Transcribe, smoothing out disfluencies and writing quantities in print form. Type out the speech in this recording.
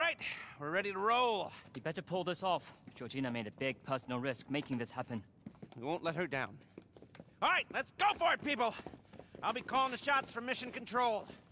right, we're ready to roll. You better pull this off. Georgina made a big personal risk making this happen. We won't let her down. All right, let's go for it, people! I'll be calling the shots from Mission Control.